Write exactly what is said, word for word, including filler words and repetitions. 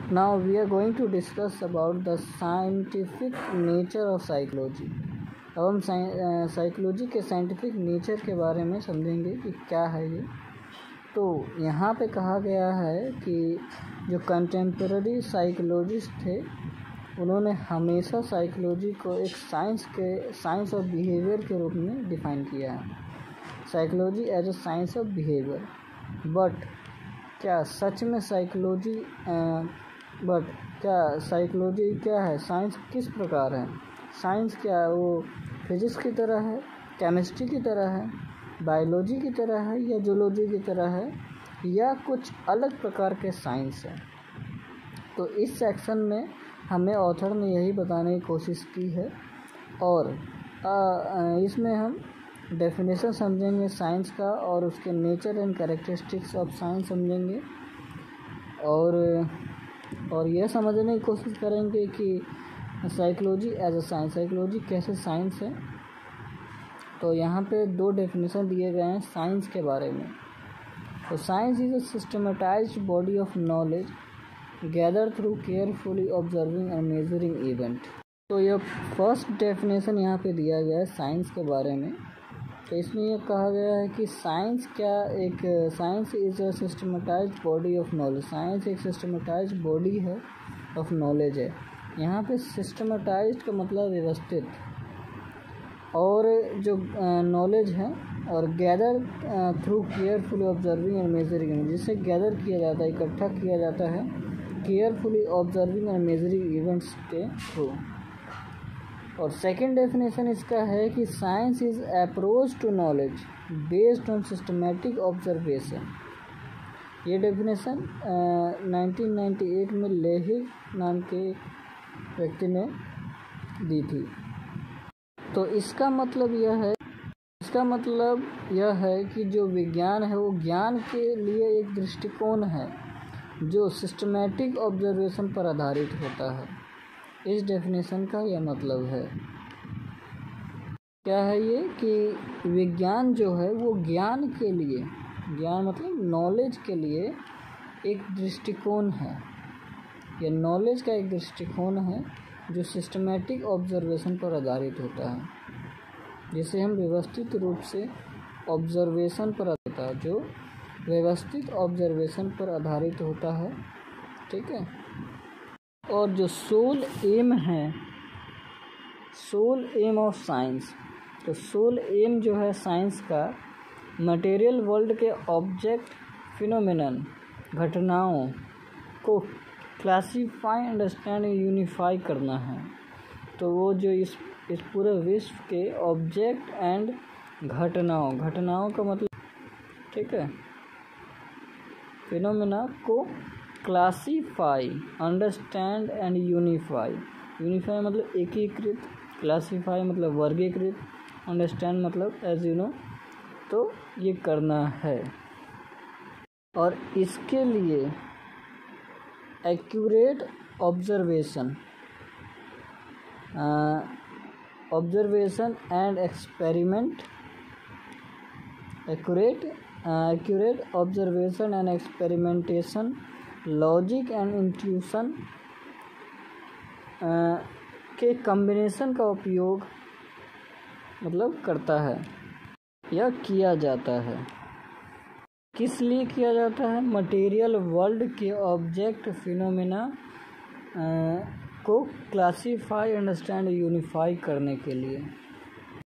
Now we are going to discuss about the scientific nature of psychology. अब हम psychology के scientific nature के बारे में समझेंगे कि क्या है ये। तो यहाँ पे कहा गया है कि जो कंटेम्पररी साइकोलॉजिस्ट थे उन्होंने हमेशा साइकोलॉजी को एक साइंस के साइंस ऑफ बिहेवियर के रूप में डिफ़ाइन किया है, psychology as a science of behaviour. But क्या सच में साइकोलॉजी बट क्या साइकोलॉजी क्या है, साइंस किस प्रकार है? साइंस क्या है? वो फिजिक्स की तरह है, केमिस्ट्री की तरह है, बायोलॉजी की तरह है, या जूलॉजी की तरह है, या कुछ अलग प्रकार के साइंस है? तो इस सेक्शन में हमें ऑथर ने यही बताने की कोशिश की है और आ, इसमें हम डेफिनेशन समझेंगे साइंस का और उसके nature and characteristics of science समझेंगे और और यह समझने की कोशिश करेंगे कि psychology as a science, psychology कैसे साइंस है। तो यहाँ पे दो डेफिनेशन दिए गए हैं साइंस के बारे में। तो science is a systematized body of knowledge gather through carefully observing and measuring event. तो यह फर्स्ट डेफिनेशन यहाँ पे दिया गया है साइंस के बारे में। तो इसमें यह कहा गया है कि साइंस क्या एक science is a systematized body of knowledge. Science एक सिस्टमेटाइज्ड बॉडी है ऑफ नॉलेज है। यहाँ पे सिस्टमेटाइज्ड का मतलब व्यवस्थित, और जो नॉलेज है और gather through carefully observing and measuring, जिससे गैदर किया जाता है, इकट्ठा किया जाता है carefully observing and measuring events के थ्रू। और सेकंड डेफिनेशन इसका है कि science is approach to knowledge based on systematic observation. ये डेफिनेशन नाइनटीन नाइंटी एट में लेहिग नाम के व्यक्ति ने दी थी। तो इसका मतलब यह है इसका मतलब यह है कि जो विज्ञान है वो ज्ञान के लिए एक दृष्टिकोण है जो सिस्टमैटिक ऑब्जर्वेशन पर आधारित होता है। इस डेफिनेशन का यह मतलब है। क्या है ये कि विज्ञान जो है वो ज्ञान के लिए, ज्ञान मतलब नॉलेज के लिए एक दृष्टिकोण है, यह नॉलेज का एक दृष्टिकोण है जो सिस्टमैटिक ऑब्जर्वेशन पर आधारित होता है, जिसे हम व्यवस्थित रूप से ऑब्जर्वेशन पर आधारित है जो व्यवस्थित ऑब्जर्वेशन पर आधारित होता है। ठीक है। और जो सोल एम है, सोल एम ऑफ साइंस, तो सोल एम जो है साइंस का मटेरियल वर्ल्ड के ऑब्जेक्ट फिनोमेनन घटनाओं को क्लासीफाई, अंडरस्टैंड, यूनिफाई करना है। तो वो जो इस इस पूरे विश्व के ऑब्जेक्ट एंड घटनाओं, घटनाओं का मतलब ठीक है, फिनोमेना को classify, understand and unify. Unify मतलब एकीकृत, क्लासीफाई मतलब वर्गीकृत, अंडरस्टैंड मतलब एज यू नो, तो ये करना है। और इसके लिए accurate observation observation and experiment accurate accurate observation and experimentation, logic and intuition के कॉम्बिनेशन का उपयोग मतलब करता है या किया जाता है। किस लिए किया जाता है? मटेरियल वर्ल्ड के ऑब्जेक्ट फिनोमेना को क्लासीफाई, अंडरस्टैंड, यूनिफाई करने के लिए।